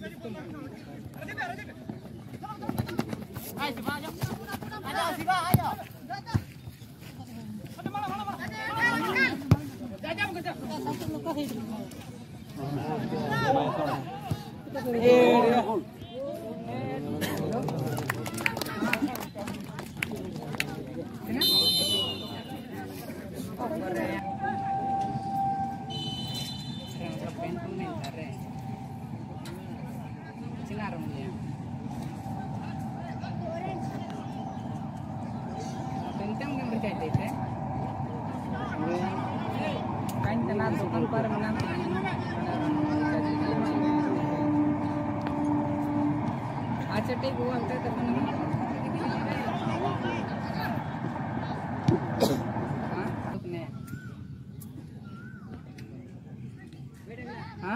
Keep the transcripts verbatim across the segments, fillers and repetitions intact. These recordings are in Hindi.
अच्छा ठीक हुआ अंतर करना हाँ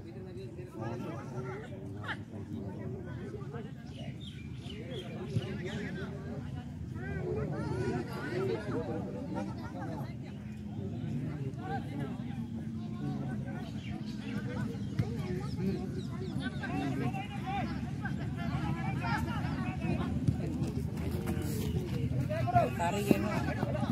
तारी ये ना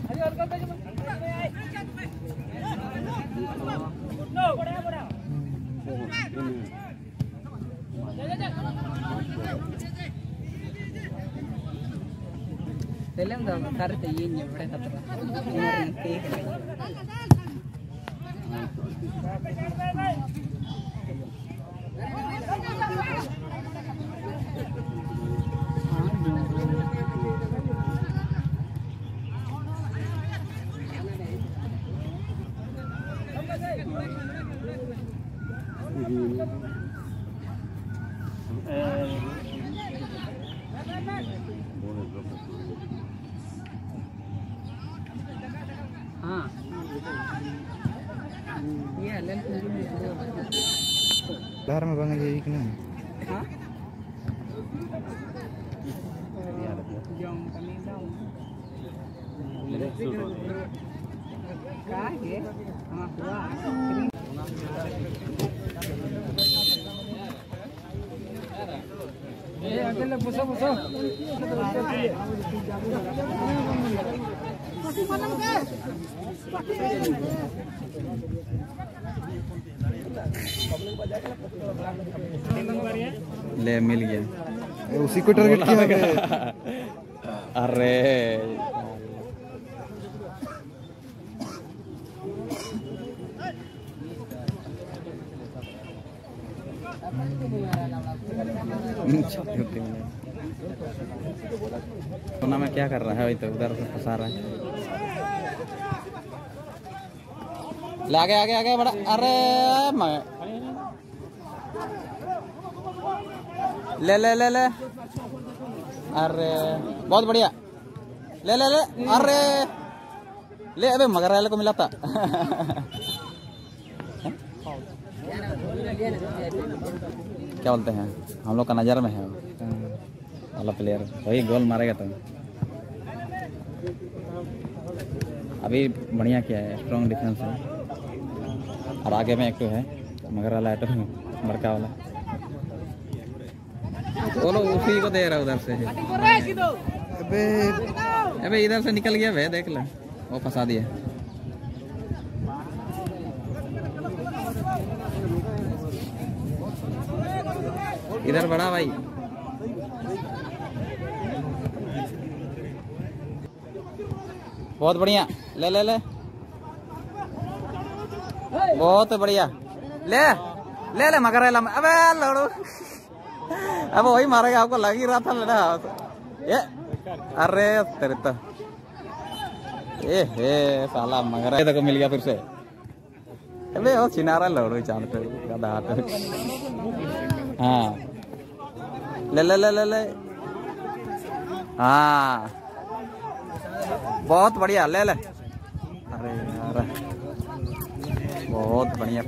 Dalam dah kar tadi ni berapa kata? हाँ ये हलन बाहर में बंगा ये कि नहीं हाँ जॉन कमी दाऊ क्या है हाँ हुआ ये अकेले बसो बसो ले मिल गया उसी को टारगेट किया है अरे सोना में क्या कर रहा है? वही तो उधर से फंसा रहा है। ले आगे आगे आगे बड़ा। अरे मैं ले ले ले ले। अरे बहुत बढ़िया। ले ले ले। अरे ले अबे मगर वाले को मिला था। क्या बोलते हैं हम लोग का नज़र में है वाला प्लेयर, वही गोल मारेगा। तो अभी बढ़िया किया है, स्ट्रॉन्ग डिफेंस है। और आगे में एक तो है मगर वाला है, तो बड़का वाला वो लोग उसी को दे रहा उधर से। अबे अबे इधर से निकल गया भाई, देख ले वो फंसा दिया। इधर बड़ा भाई बहुत बढ़िया। ले ले ले बहुत बढ़िया। ले ले ले मगर अबे लड़ो। अब वही मारेगा, आपको लग ही रहा था लड़ा ये। अरे तेरे तो ए हे साला मगर देखो मिल गया फिर से। अबे वो चिनारा लड़ो चांद पे गधा हाथ। हाँ ले ले ले ले ले। हाँ बहुत बढ़िया। ले ले। अरे यार बहुत बढ़िया।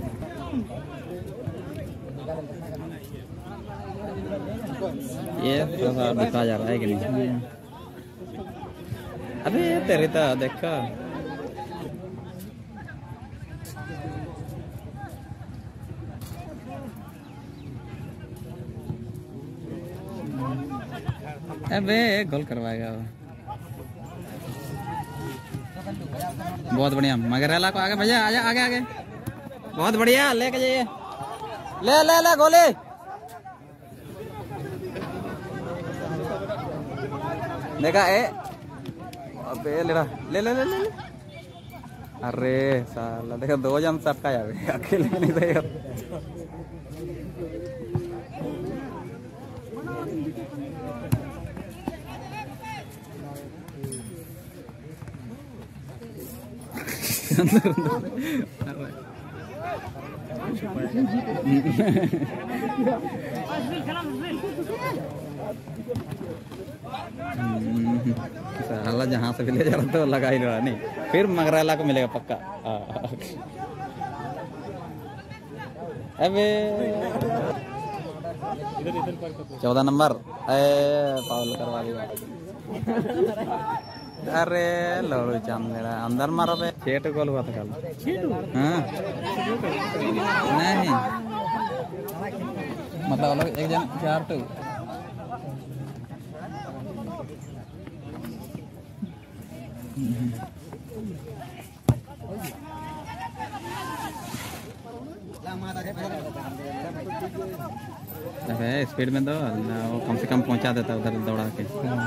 ये थोड़ा दिखा जा रहा है कि नहीं? अबे तेरे तो देखा अबे गोल करवाएगा वो। बहुत बढ़िया मगरेला को आगे भैया आजा आगे आगे बहुत बढ़िया लेके जाइए ले ले ले गोली देखा ए अबे ले रहा ले ले ले ले अरे साला देखा दो जन सबका यार अकेले नहीं थे यार साला जहाँ से भी ले जा रहा तो लगा ही रहा नहीं फिर मगरेला को मिलेगा पक्का अबे चौदह नंबर ए पाउल करवा दिया अरे लोड़ू चांद ले रहा अंदर मारो बे छेट गोल हुआ था कल हाँ नहीं मतलब लोग एक जन चार टू अबे स्पीड में दो वो कम से कम पहुंचा देता उधर दौड़ा के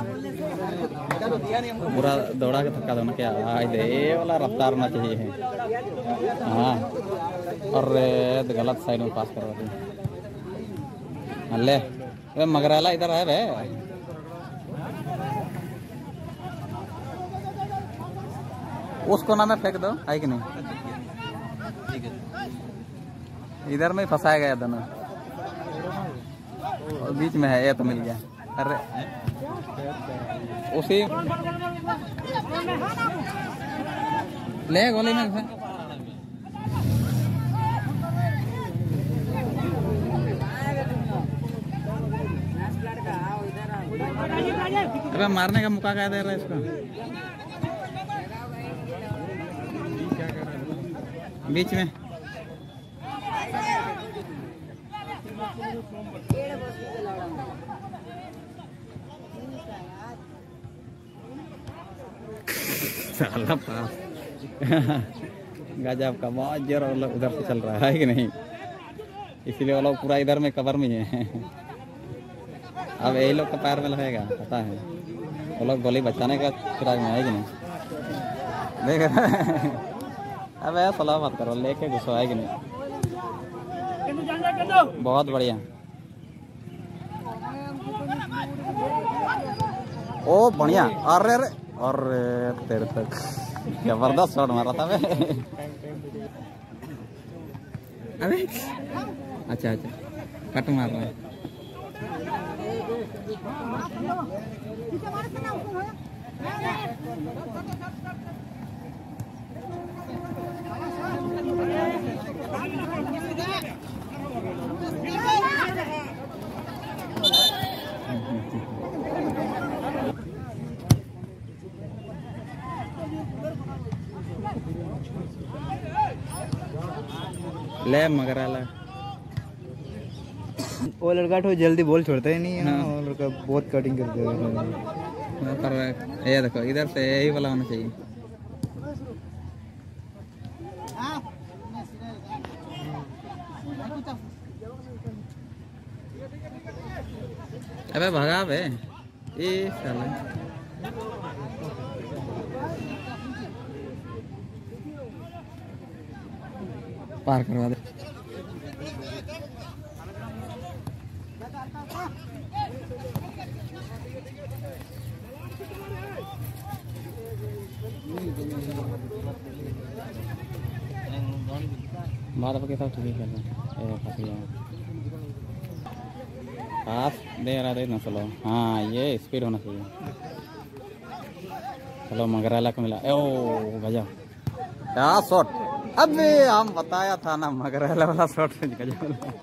पूरा दौड़ा के थका दो ना क्या दे वाला रफ्तार होना चाहिए हाँ और गलत साइड में पास करवा दी अल्ले मगरेला इधर है बे उसको ना में फेंक दो है कि नहीं इधर में फंसाया गया दोनों और बीच में है ये तो मिल गया अरे उसी ले गोली में अरे मारने का मौका क्या दे रहा है इसको बीच में साला पास गजब का बहुत जोर उधर से चल रहा है कि नहीं इसलिए वो लोग पूरा इधर में कवर में है अब यही लोग का पैर में लगेगा पता है वो लोग गोली बचाने का फिराक में है कि नहीं देख अब ऐसा सलाह मत करो लेके घुसो है कि नहीं बहुत बढ़िया ओ बढ़िया अरे अरे अरे तेरे तक जबरदस्त शॉट मारा था मैं अरे अच्छा अच्छा कट मार रहा है ले मगरेला वो लड़का तो जल्दी बॉल छोड़ता ही नहीं है ना वो लड़का बहुत कटिंग करता है पर ये देखो इधर से यही वाला होना चाहिए अबे भगा बे ये साला पार करवा दे बात के साथ ठीक है पास दे रहा दे ना चलो हाँ ये स्पीड होना चाहिए चलो मगरेला को मिला ओ गजब क्या शॉट अबे हम बताया था ना मगरेला वाला शॉट गजब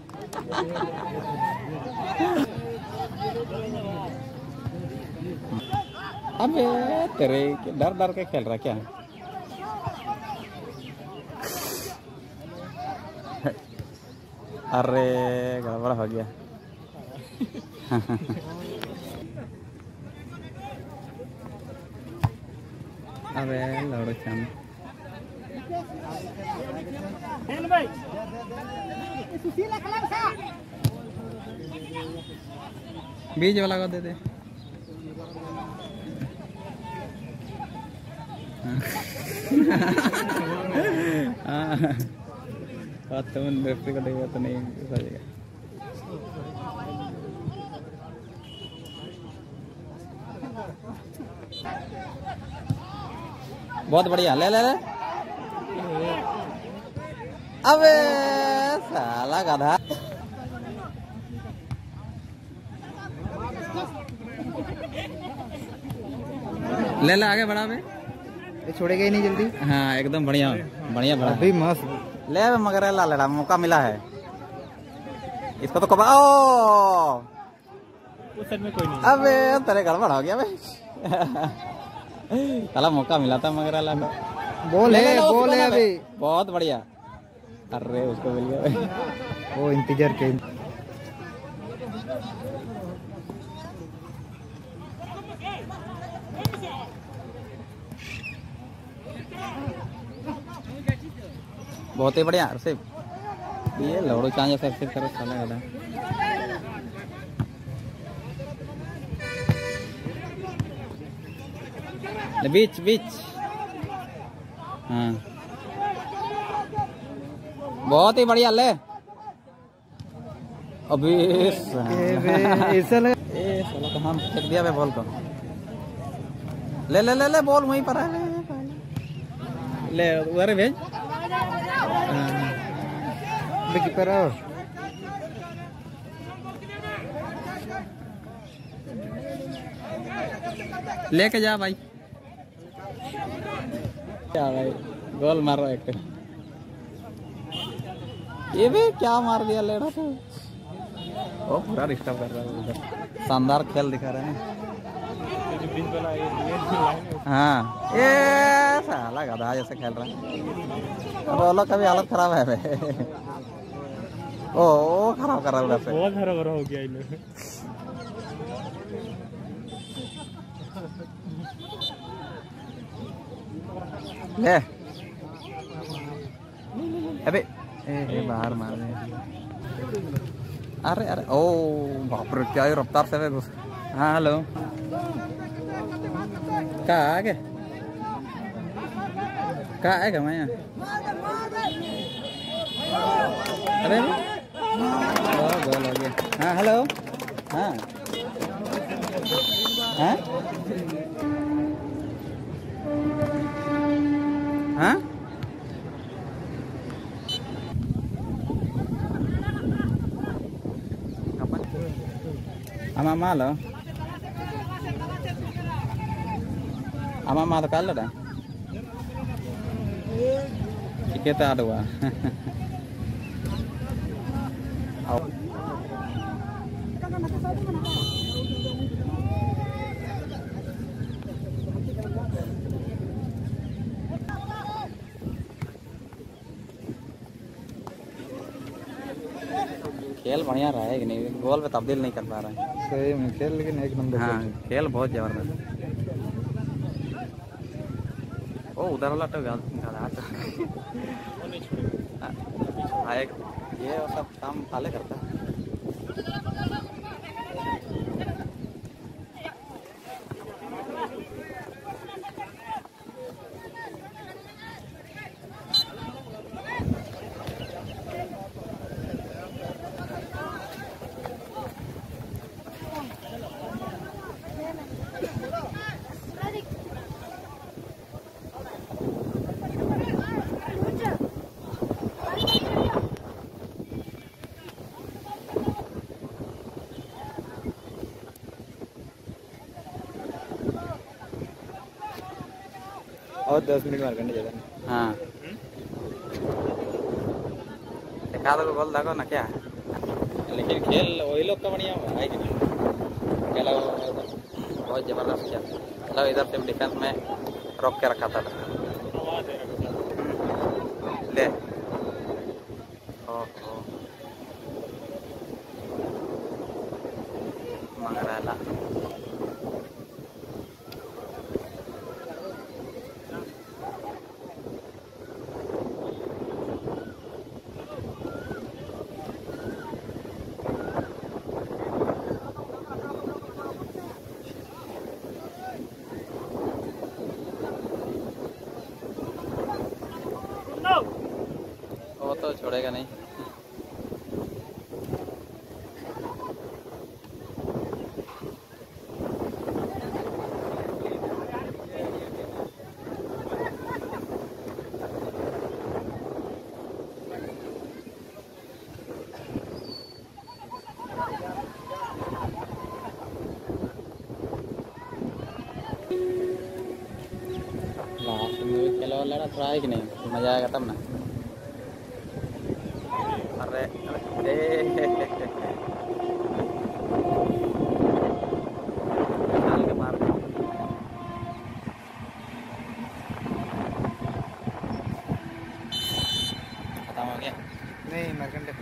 अबे तेरे डर डर के खेल रहा क्या अरे गड़बड़ हो गया अबे लड़ो चांद बीज वाला को दे दे हाँ तो रेफरी को देगा तो नहीं सजेगा। बहुत बढ़िया ले ले ले अबे साला गधा ले ले आगे बढ़ा बे ये छोड़ेगा ही नहीं जल्दी। हाँ एकदम बढ़िया बढ़िया बढ़ा अभी मस्त ले मगर ला लड़ा मौका मिला है इसको तो कब ओ में कोई नहीं अबे तेरे गड़बड़ हो गया भाई साला मौका मिला था मगर ला बोल है बोल है अभी बहुत बढ़िया अरे उसको मिल गया भाई वो इंतजार के बहुत ही बढ़िया सिर्फ ये लड़ो चांद जैसे सिर्फ करे साला गधा ले बीच बीच हाँ बहुत ही बढ़िया ले अभी ऐसा लगा ए साला तो हम फेंक दिया बे बॉल को ले ले ले ले बॉल वहीं पर है ले उधर भेज कीपर आओ लेके जा भाई क्या भाई गोल मारो एक ये भी क्या मार दिया ले रहा था वो पूरा डिस्टर्ब कर रहा है उधर शानदार खेल दिखा रहे हैं हाँ ये साला गधा जैसे खेल रहा है बोलो कभी हालत खराब है भाई ओ खराब कर रहा है उधर से बहुत हरा भरा हो गया इन ले अबे ए बाहर मार रहे अरे अरे ओ बाप रे क्या रफ्तार से घुस हाँ हेलो कहाँ आगे कहाँ आएगा मैं यहाँ अरे गोल हो गया हाँ हेलो हाँ हाँ हाँ ama malo ama ma to kala da kita dua खेल बढ़िया रहा है कि नहीं गोल पे तब्दील नहीं कर पा रहा है सही में खेल लेकिन एक नंबर हाँ खेल बहुत जबरदस्त ओ उधर वाला तो गधा ये सब काम फाले करता है और दस मिनट मार करने ज्यादा हाँ देखा दो गोल देखो ना क्या लेकिन खेल वही लोग का बढ़िया है कि नहीं खेला बहुत जबरदस्त किया मतलब इधर से डिफेंस में रोक के रखा था ले ओहो मंगराला छोड़ेगा नहीं। खेलो लड़ा थोड़ा है कि नहीं, मजा आएगा तब ना। अरे अरे डाल के मार खत्म हो गया। नहीं मरकंडे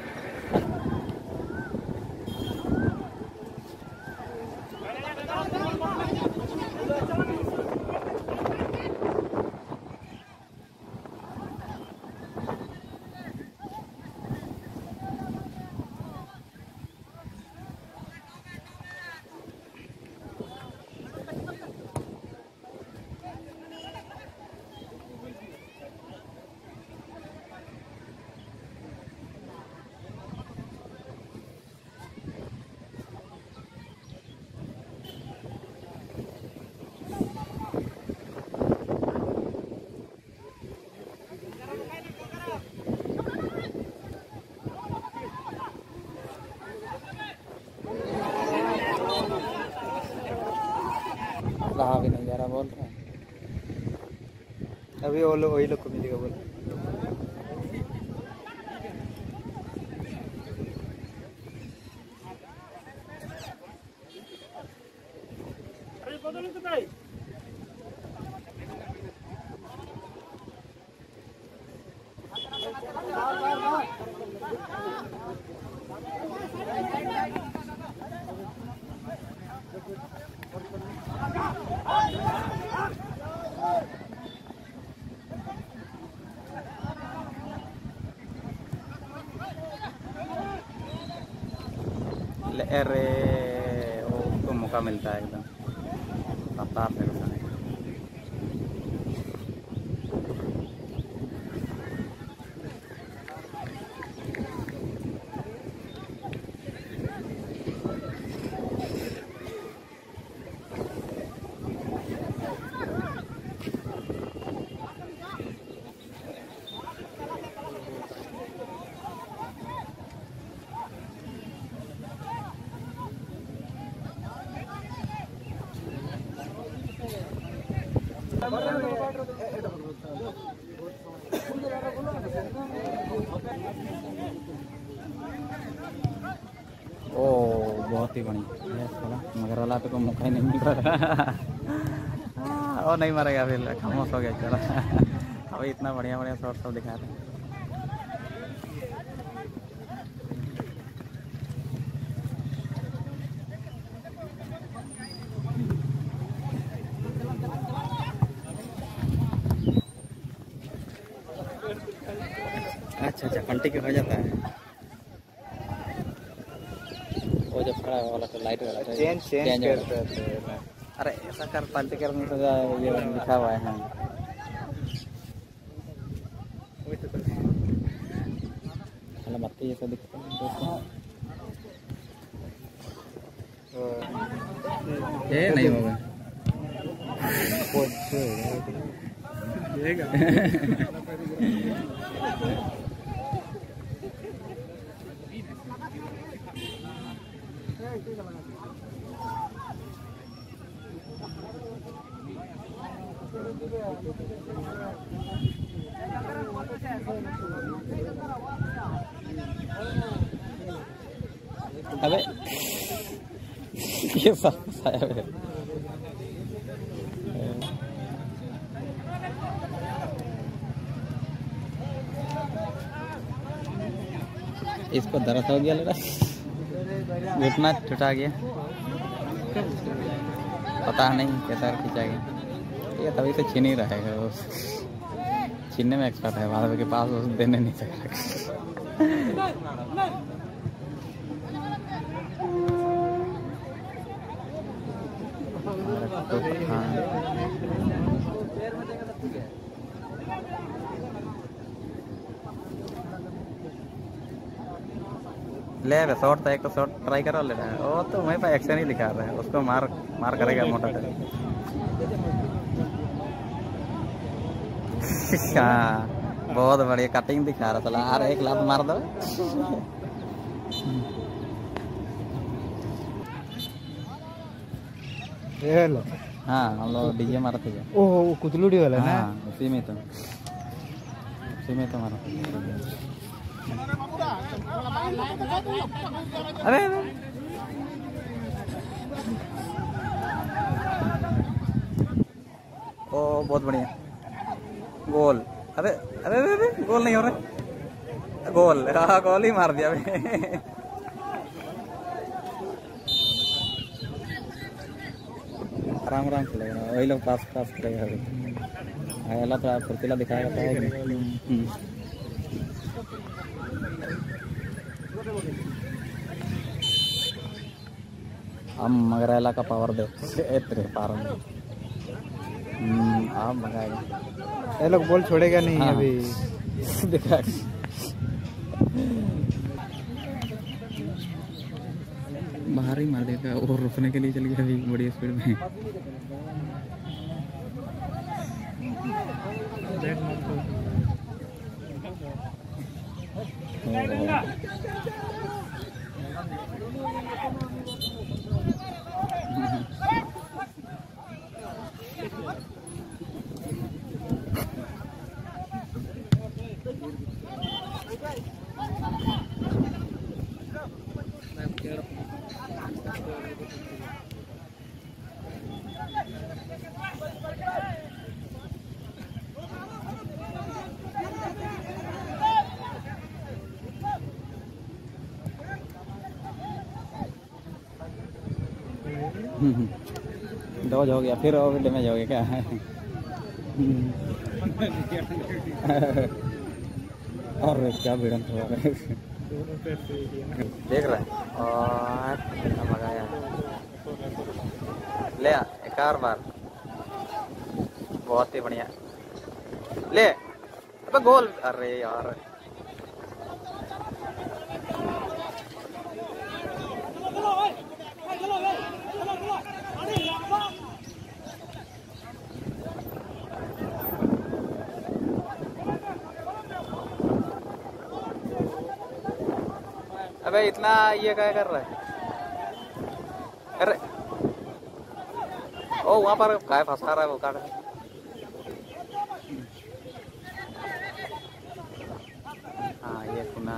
रहा भी नहीं जा रहा बोल रहा है। अभी वो लोग वही लोग को मिलेगा बोल। अरे उसको मौका मिलता है एकदम रफ्तार से घुसाने का। ओ बहुत ही बढ़िया, मगर वाला तो मौका ही नहीं मिल रहा। और नहीं मारेगा फिर, खामोश हो गया चला। अभी इतना बढ़िया बढ़िया शॉट सब दिखा रहे हैं। अच्छा अच्छा कंटी के हो जाता है वो जब खड़ा वाला तो लाइट वाला तो चेंज चेंज करते हैं। अरे ऐसा कर पंच करने से ये लिखा हुआ है। हाँ बात ये सब दिखता है ये नहीं होगा अबे ये सब फंसाया है। इसको दर्द हो गया लगा, घुटना टूटा गया, पता नहीं कैसा खींचा गया। ये तभी से छीन ही रहेगा, वो छीनने में एक्सपर्ट है, माधव के पास उस देने नहीं सकता। ले बे शॉट था एक तो शॉट ट्राई करो ले रहा है वो तो वहीं पर एक्शन ही दिखा रहा है उसको मार मार करेगा मोटा कर हाँ बहुत बढ़िया कटिंग दिखा रहा था यार एक लात मार दो ये लो हाँ हम लोग डीजे मारा थे ओह कुतलुड़ी वाला ना हाँ उसी में तो उसी में तो मारा अरे अरे ओ बहुत बढ़िया गोल अरे अरे अरे अरे गोल नहीं हो रहा गोल हाँ गोल ही मार दिया भाई आराम आराम खेलेगा वही लोग पास पास करेगा अल्लाह तो आप फुर्तीला दिखाएगा तो हम मगरैला का पावर दे तेरे पार में आप मंगाएगा ये लोग बॉल छोड़ेगा नहीं हाँ। अभी दिखा बाहर ही मार देगा और रुकने के लिए चल गया अभी बड़ी स्पीड में डॉज हो गया फिर और डैमेज हो गया क्या और क्या भिड़ंत हुआ देख रहा है और लगाया ले एक और बार बहुत ही बढ़िया ले अबे गोल अरे यार अबे इतना ये क्या कर रहा है अरे ओ वहां पर काय फंसा रहा है वो काट हाँ ये सुना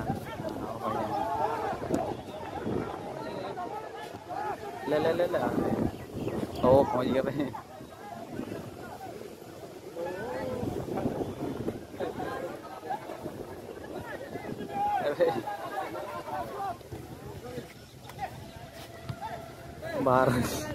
ले ले ले ले ओ पहुंच गया भाई बाहर